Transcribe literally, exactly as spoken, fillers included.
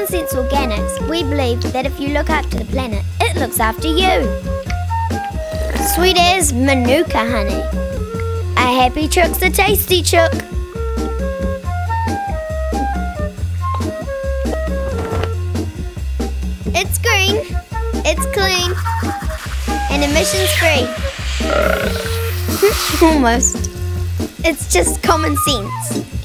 Commonsense Organics, we believe that if you look after the planet, it looks after you. Sweet as Manuka honey. A happy chook's a tasty chook. It's green, it's clean, and emissions free. Almost. It's just common sense.